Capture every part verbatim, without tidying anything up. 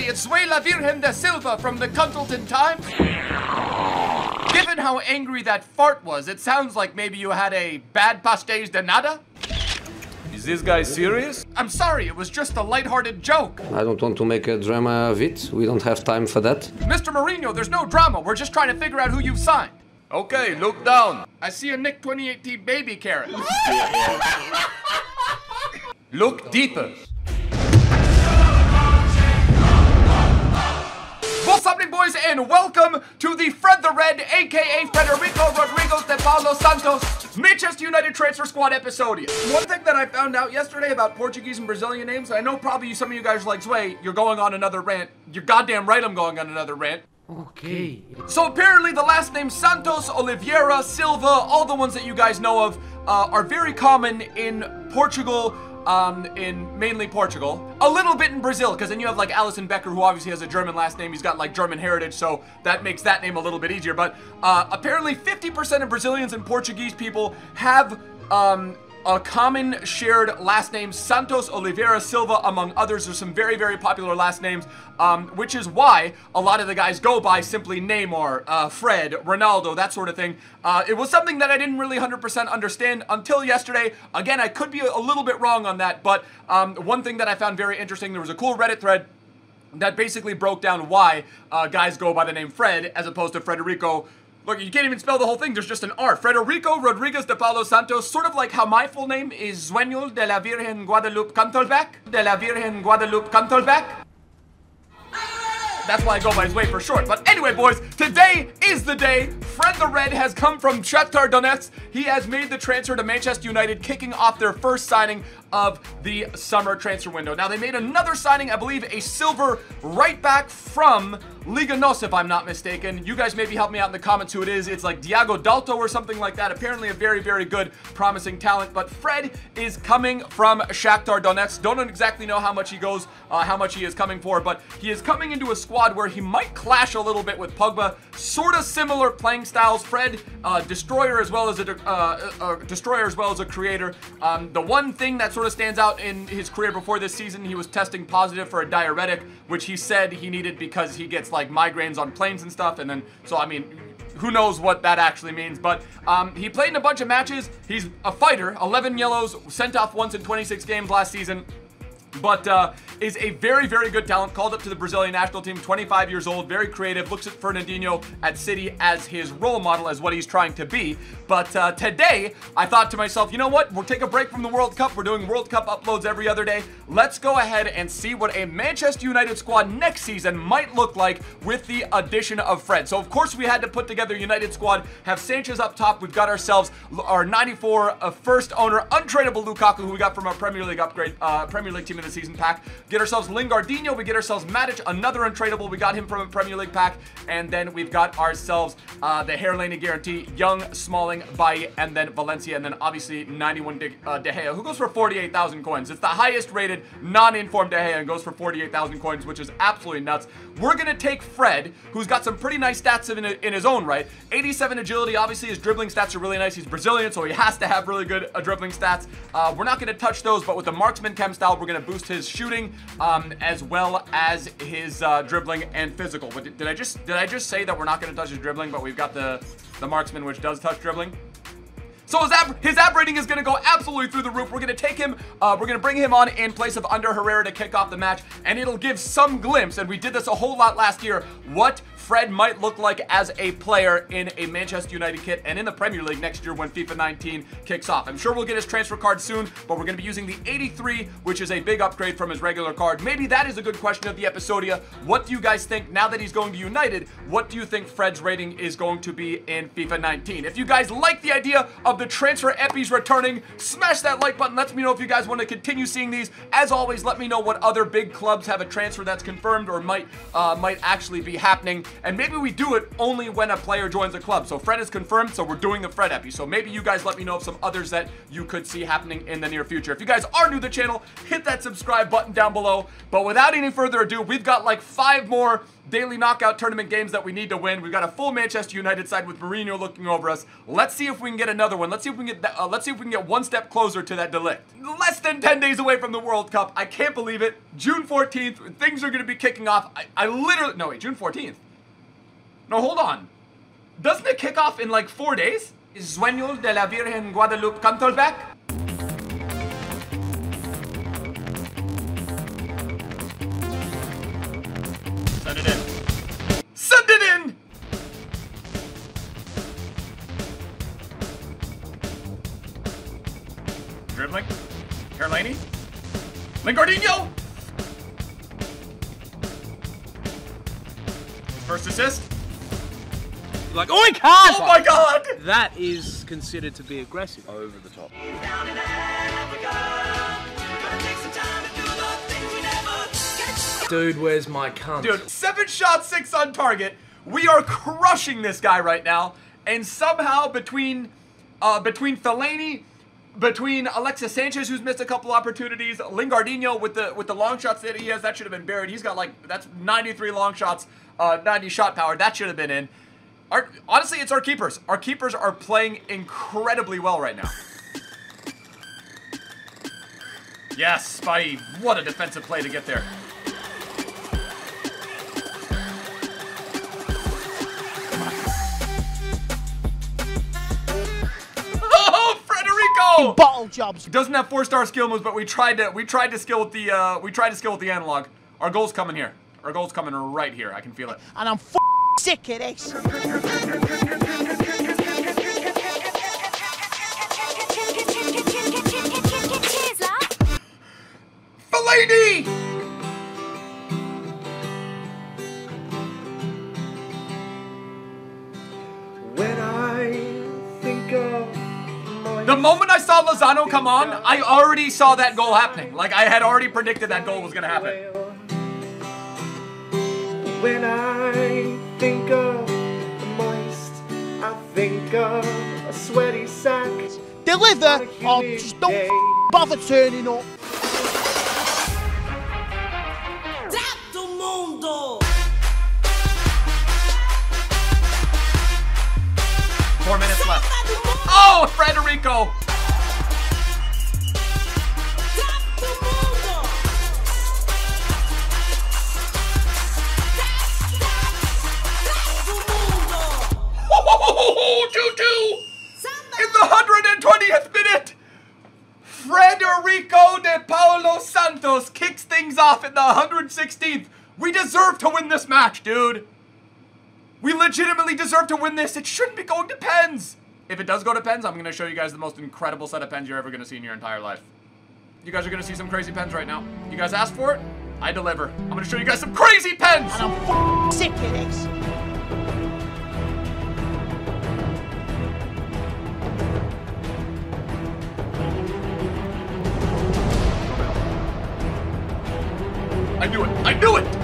it's Zue La Virgen de Silva from the Cundleton Times. Given how angry that fart was, it sounds like maybe you had a bad pastéis de nada. Is this guy serious? I'm sorry, it was just a lighthearted joke. I don't want to make a drama of it. We don't have time for that. Mister Mourinho, there's no drama. We're just trying to figure out who you've signed. Okay, look down. I see a Nick twenty eighteen baby carrot. Look deeper. What's happening, boys, and welcome to the Fred the Red, aka Federico Rodriguez de Paulo Santos, Manchester United transfer squad episode. One thing that I found out yesterday about Portuguese and Brazilian names, I know probably some of you guys are like, Zue, you're going on another rant. You're goddamn right I'm going on another rant. Okay. So apparently the last names Santos, Oliveira, Silva, all the ones that you guys know of, uh, are very common in Portugal, um, in mainly Portugal. A little bit in Brazil, because then you have like Alisson Becker, who obviously has a German last name. He's got like German heritage, so that makes that name a little bit easier. But uh, apparently fifty percent of Brazilians and Portuguese people have um, a common shared last name, Santos, Oliveira, Silva, among others. There's some very, very popular last names, um, which is why a lot of the guys go by simply Neymar, uh, Fred, Ronaldo, that sort of thing. Uh, it was something that I didn't really one hundred percent understand until yesterday. Again, I could be a, a little bit wrong on that, but um, one thing that I found very interesting, there was a cool Reddit thread that basically broke down why uh, guys go by the name Fred as opposed to Federico. Look, you can't even spell the whole thing, there's just an R. Federico Rodriguez de Paulo Santos, sort of like how my full name is Zueño de la Virgen Guadalupe Cantolbeck. De la Virgen Guadalupe Cantolbeck. That's why I go by Zue for short. But anyway, boys, today is the day. Fred the Red has come from Shakhtar Donetsk. He has made the transfer to Manchester United, kicking off their first signing of the summer transfer window. Now, they made another signing, I believe, a silver right back from Liga N O S, if I'm not mistaken. You guys maybe help me out in the comments who it is. It's like Diago Dalto or something like that. Apparently a very, very good, promising talent. But Fred is coming from Shakhtar Donetsk. Don't exactly know how much he goes, uh, how much he is coming for, but he is coming into a squad where he might clash a little bit with Pogba. Sort of similar playing styles. Fred, uh, destroyer as well as a, uh, a destroyer as well as a creator. Um, the one thing that sort of stands out in his career before this season, he was testing positive for a diuretic, which he said he needed because he gets like migraines on planes and stuff. And then, so I mean, who knows what that actually means, but um, he played in a bunch of matches. He's a fighter, eleven yellows, sent off once in twenty-six games last season. But uh, is a very, very good talent, called up to the Brazilian national team, twenty-five years old, very creative, looks at Fernandinho at City as his role model, as what he's trying to be. But uh, today, I thought to myself, you know what, we'll take a break from the World Cup. We're doing World Cup uploads every other day. Let's go ahead and see what a Manchester United squad next season might look like with the addition of Fred. So, of course, we had to put together a United squad, have Sanchez up top. We've got ourselves our ninety-four uh, first owner, untradeable Lukaku, who we got from our Premier League upgrade, uh, Premier League team the season pack. Get ourselves Lingardinho, we get ourselves Matic, another untradeable, we got him from a Premier League pack, and then we've got ourselves uh, the Hairlane guarantee, Young, Smalling, Bailly, and then Valencia, and then obviously ninety-one De, uh, De Gea, who goes for forty-eight thousand coins. It's the highest rated non-informed De Gea and goes for forty-eight thousand coins, which is absolutely nuts. We're going to take Fred, who's got some pretty nice stats in, in his own right. eighty-seven agility, obviously his dribbling stats are really nice. He's Brazilian, so he has to have really good uh, dribbling stats. Uh, we're not going to touch those, but with the marksman chem style, we're going to boost his shooting um, as well as his uh, dribbling and physical. But did, did I just did I just say that we're not going to touch his dribbling, but we've got the, the marksman, which does touch dribbling? So his app, his app rating is going to go absolutely through the roof. We're going to take him, uh, we're going to bring him on in place of Ander Herrera to kick off the match, and it'll give some glimpse, and we did this a whole lot last year, what Fred might look like as a player in a Manchester United kit and in the Premier League next year when FIFA nineteen kicks off. I'm sure we'll get his transfer card soon, but we're going to be using the eighty-three, which is a big upgrade from his regular card. Maybe that is a good question of the episodia. What do you guys think now that he's going to United? What do you think Fred's rating is going to be in FIFA nineteen? If you guys like the idea of the transfer epis returning, smash that like button. Let me know if you guys want to continue seeing these. As always, let me know what other big clubs have a transfer that's confirmed or might uh, might actually be happening. And maybe we do it only when a player joins a club. So Fred is confirmed, so we're doing the Fred epi. So maybe you guys let me know of some others that you could see happening in the near future. If you guys are new to the channel, hit that subscribe button down below. But without any further ado, we've got like five more daily knockout tournament games that we need to win. We've got a full Manchester United side with Mourinho looking over us. Let's see if we can get another one. Let's see if we can get that, uh, let's see if we can get one step closer to that De Ligt. Less than ten days away from the World Cup. I can't believe it. June fourteenth, things are going to be kicking off. I, I literally, no wait, June fourteenth. No, hold on. Doesn't it kick off in like four days? Is Sueño de la Virgen Guadalupe Cantos back? Send it in. Send it in! Dribbling. Carlani. Lingardinho! First assist. Like, oh, I can't! Oh my god! That is considered to be aggressive. Over the top. Dude, where's my cunt? Dude, seven shots, six on target. We are crushing this guy right now. And somehow between uh, between Fellaini, between Alexis Sanchez, who's missed a couple opportunities, Lingardinho with the with the long shots that he has, that should have been buried. He's got like, that's ninety-three long shots, uh, ninety shot power. That should have been in. Our, honestly, it's our keepers. Our keepers are playing incredibly well right now. Yes, Spy. What a defensive play to get there. Oh, Federico! Bottle jobs. He doesn't have four-star skill moves, but we tried to we tried to skill with the uh, we tried to skill with the analog. Our goal's coming here. Our goal's coming right here. I can feel it. And I'm f sick of this. Fellaini! When I think of my The moment I saw Lozano come on, I already saw that goal happening. Like, I had already predicted that goal was going to happen. When I think of the moist, I think of a sweaty sack. Deliver or just don't f bother turning up. Four minutes left. Oh, Federico! Oh, two two! In the one hundred twentieth minute, Federico de Paulo Santos kicks things off in the one hundred sixteenth. We deserve to win this match, dude. We legitimately deserve to win this. It shouldn't be going to pens. If it does go to pens, I'm going to show you guys the most incredible set of pens you're ever going to see in your entire life. You guys are going to see some crazy pens right now. You guys asked for it. I deliver. I'm going to show you guys some crazy pens. And I'm f sick of this. I knew it. I knew it.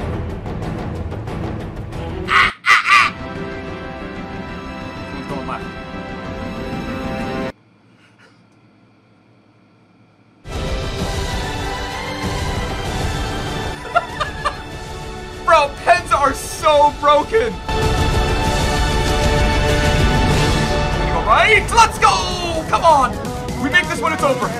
Bro, pens are so broken. Go right. Let's go. Come on. We make this when it's over.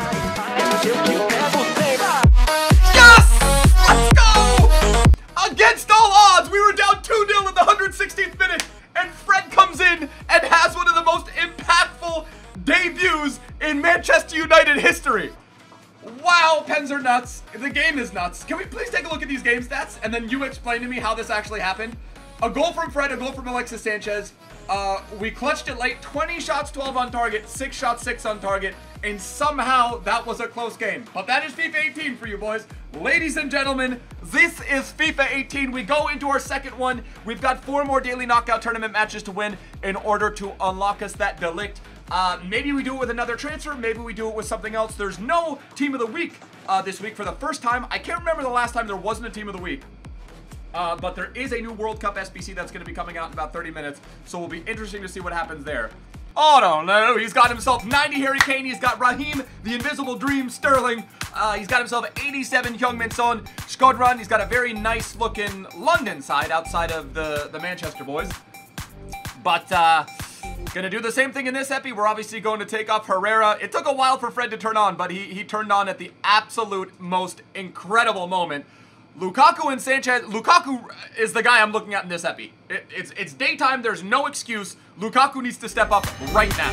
Yes. Let's go. Against all odds, we were down two nil in the one hundred sixteenth minute, and Fred comes in and has one of the most impactful debuts in Manchester United history. Wow, pens are nuts. The game is nuts. Can we please take a look at these game stats and then you explain to me how this actually happened? A goal from Fred, a goal from Alexis Sanchez. Uh, we clutched it late. twenty shots, twelve on target, six shots, six on target, and somehow that was a close game. But that is FIFA eighteen for you boys. Ladies and gentlemen, this is FIFA eighteen. We go into our second one. We've got four more daily knockout tournament matches to win in order to unlock us that De Ligt. Uh, maybe we do it with another transfer. Maybe we do it with something else. There's no team of the week uh, this week for the first time. I can't remember the last time there wasn't a team of the week. Uh, but there is a new World Cup S B C that's going to be coming out in about thirty minutes. So it'll be interesting to see what happens there. Oh, no, no. He's got himself ninety Harry Kane. He's got Raheem, the Invisible Dream, Sterling. Uh, he's got himself eighty-seven Heung-min Son, Skodran. He's got a very nice-looking London side outside of the, the Manchester boys. But, uh, gonna do the same thing in this epi. We're obviously going to take off Herrera. It took a while for Fred to turn on, but he, he turned on at the absolute most incredible moment. Lukaku and Sanchez. Lukaku is the guy I'm looking at in this epi. It, it's, it's daytime. There's no excuse. Lukaku needs to step up right now.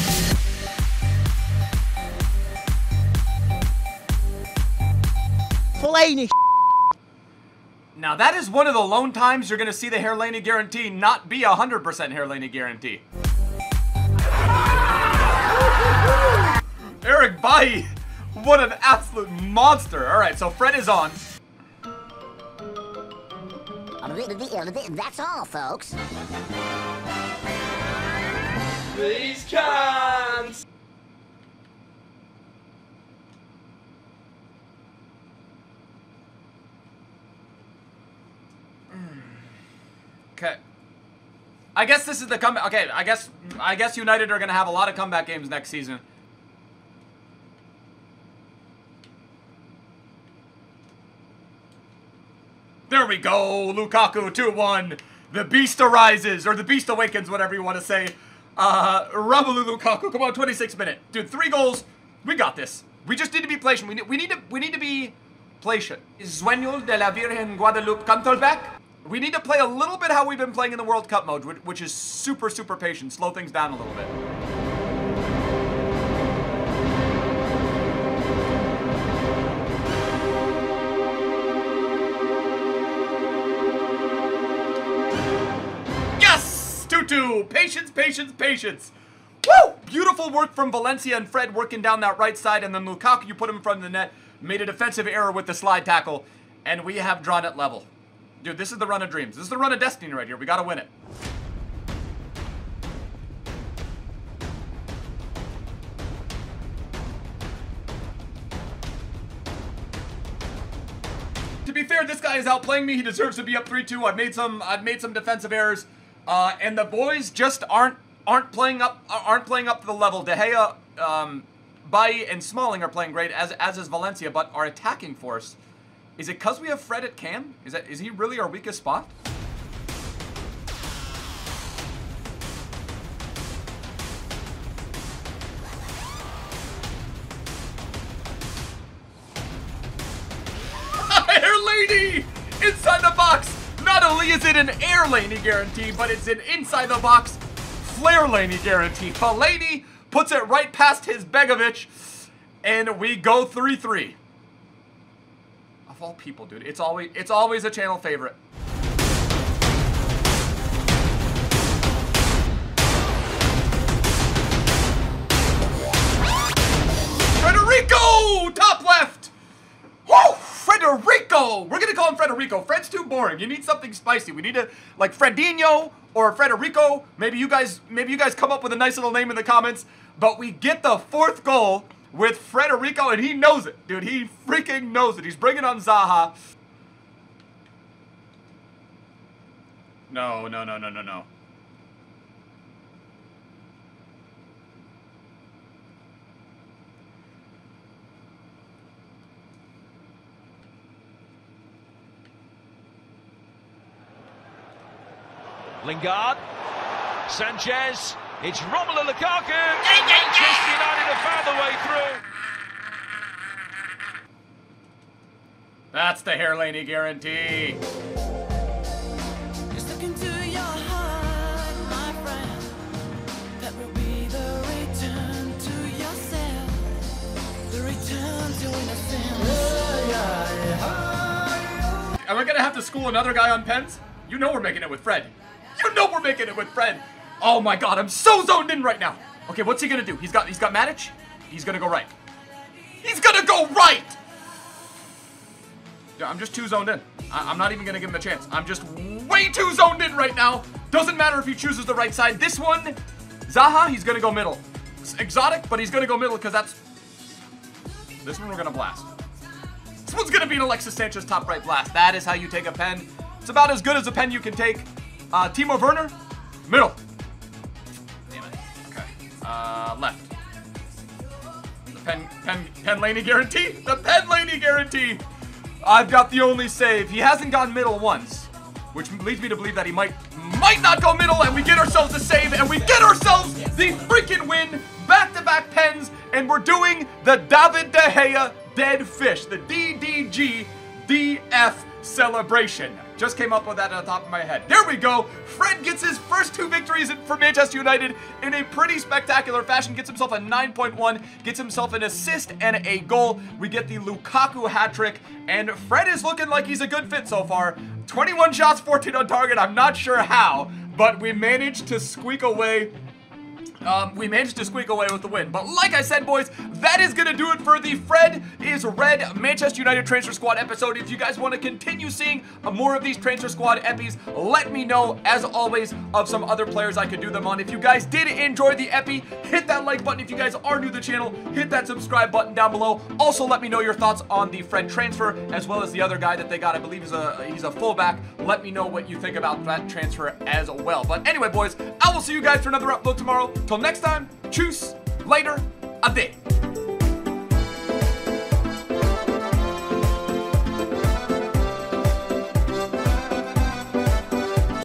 Fellaini. Now, that is one of the lone times you're going to see the Hairlaney guarantee not be a one hundred percent Hairlaney guarantee. Eric Bailly, what an absolute monster. All right, so Fred is on. That's all, folks. These cans! Okay. I guess this is the comeback. Okay, I guess I guess United are going to have a lot of comeback games next season. There we go. Lukaku two one. The beast arises, or the beast awakens, whatever you want to say. Uh, Romelu Lukaku, come on, twenty-six minute. Dude, three goals. We got this. We just need to be patient. We need, we need to we need to be patient. Is Sueño de la Virgen Guadalupe Cantolbeck? We need to play a little bit how we've been playing in the World Cup mode, which is super, super patient. Slow things down a little bit. Yes! two two. Patience, patience, patience. Woo! Beautiful work from Valencia and Fred working down that right side, and then Lukaku, you put him in front of the net, made a defensive error with the slide tackle, and we have drawn it level. Dude, this is the run of dreams. This is the run of destiny right here. We gotta win it. To be fair, this guy is outplaying me. He deserves to be up three two. I've made some I've made some defensive errors. Uh, and the boys just aren't aren't playing up aren't playing up to the level. De Gea, um, Bailly, and Smalling are playing great, as as is Valencia, but our attacking force. Is it because we have Fred at cam? Is that is he really our weakest spot? Air Lady! Inside the box! Not only is it an Air Laney guarantee, but it's an inside the box Flare Laney guarantee. Fellaini puts it right past his Begovic, and we go three three. Of all people, dude, it's always it's always a channel favorite. Federico, top left. Whoa, Federico. We're gonna call him Federico. Fred's too boring. You need something spicy. We need to like Fredinho or Federico. Maybe you guys, maybe you guys come up with a nice little name in the comments. But we get the fourth goal with Federico, and he knows it, dude. He freaking knows it. He's bringing on Zaha. No, no, no, no, no, no. Lingard, Sanchez, it's Romelu Lukaku, Manchester United have found the way through. That's the Hair Laney guarantee. Just look into your heart, my friend. That will be the return to yourself. The return to innocence. Am I gonna have to school another guy on pens? You know we're making it with Fred. You know we're making it with Fred. Oh my god, I'm so zoned in right now. Okay, what's he gonna do? He's got he's got Matic. He's gonna go right. He's gonna go right! Yeah, I'm just too zoned in. I I'm not even gonna give him a chance. I'm just way too zoned in right now. Doesn't matter if he chooses the right side. This one, Zaha, he's gonna go middle. It's exotic, but he's gonna go middle because that's... This one we're gonna blast. This one's gonna be an Alexis Sanchez top right blast. That is how you take a pen. It's about as good as a pen you can take. Uh, Timo Werner, middle. Damn it. Okay. Uh, left. The Pen, Pen, Pen Laney guarantee? The Pen Laney guarantee! I've got the only save. He hasn't gone middle once, which leads me to believe that he might, might not go middle, and we get ourselves a save, and we get ourselves the freaking win. Back-to-back pens, and we're doing the David De Gea Dead Fish, the D D G D F celebration. Just came up with that on the top of my head. There we go. Fred gets his first two victories for Manchester United in a pretty spectacular fashion. Gets himself a nine point one, gets himself an assist and a goal. We get the Lukaku hat trick, and Fred is looking like he's a good fit so far. twenty-one shots, fourteen on target. I'm not sure how, but we managed to squeak away Um, we managed to squeak away with the win. But like I said, boys, that is going to do it for the Fred is Red Manchester United Transfer Squad episode. If you guys want to continue seeing uh, more of these Transfer Squad epis, let me know, as always, of some other players I could do them on. If you guys did enjoy the epi, hit that like button. If you guys are new to the channel, hit that subscribe button down below. Also, let me know your thoughts on the Fred transfer, as well as the other guy that they got. I believe he's a, he's a fullback. Let me know what you think about that transfer as well. But anyway, boys, I will see you guys for another upload tomorrow. Till next time, tschüss, later, ade.